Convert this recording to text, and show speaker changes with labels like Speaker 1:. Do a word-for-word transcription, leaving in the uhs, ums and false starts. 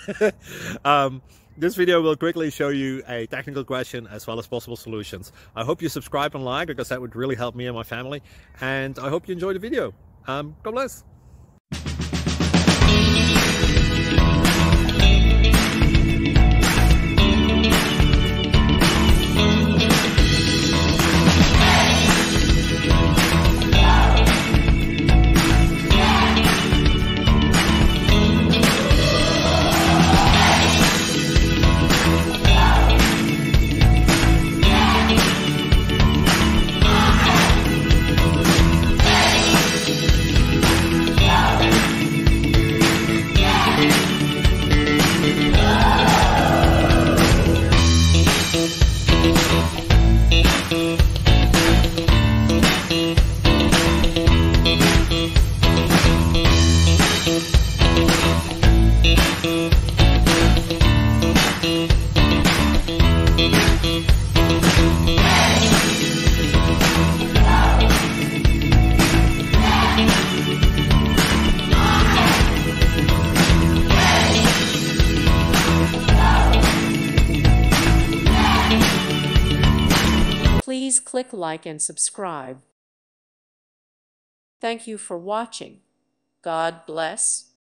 Speaker 1: um, this video will quickly show you a technical question as well as possible solutions. I hope you subscribe and like, because that would really help me and my family. And I hope you enjoy the video. Um, God bless.
Speaker 2: Please click like and subscribe. Thank you for watching. God bless.